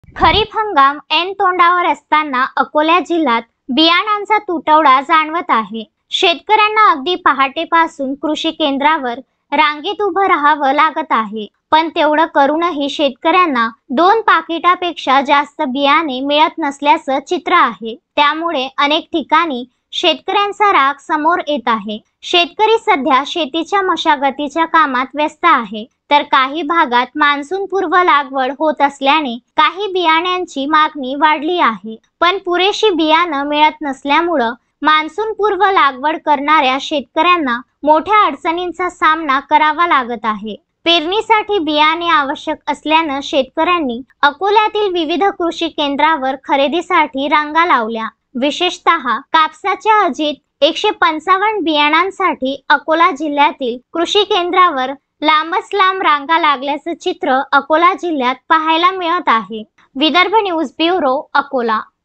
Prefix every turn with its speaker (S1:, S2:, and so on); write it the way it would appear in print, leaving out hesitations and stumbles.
S1: खरीप हंगाम ऐन तोंडावर असताना अकोला जिल्ह्यात बियाणांचा तुटवडा जाणवत आहे। शेतकऱ्यांना अगदी पहाटेपासून कृषी केंद्रावर रांगेत उभं राहावं लागत आहे। पण तेवढं करूनही शेतकऱ्यांना 2 पाकिटापेक्षा जास्त बियाणे मिळत नसल्याचं चित्र आहे। त्यामुळे अनेक ठिकाणी शेतकऱ्यांचा राग समोर येत आहे। शेतकरी सध्या शेतीच्या मशागतीच्या कामात व्यस्त आहे, तर काही भागात मान्सून पूर्व लागवड होत असल्याने काही बियाण्यांची मागणी वाढली आहे। पण पुरेशी बियाणं मिळत नसल्यामुळे मान्सून पूर्व लागवड करणाऱ्या शेतकऱ्यांना मोठ्या अडचणींचा सामना करावा लागत आहे। पेरणीसाठी बियाणे आवश्यक असल्यानं शेतकऱ्यांनी अकोल्यातील विविध कृषी केंद्रावर खरेदीसाठी रांगा लावल्या। विशेषतः कापसाच्या अजित 155 बियाणांसाठी अकोला जिल्ह्यातील कृषी केंद्रावर लांबच लांब रांगा लागल्याचं चित्र अकोला जिल्ह्यात पाहायला मिळत आहे। Vidarbha news bureau, Akola.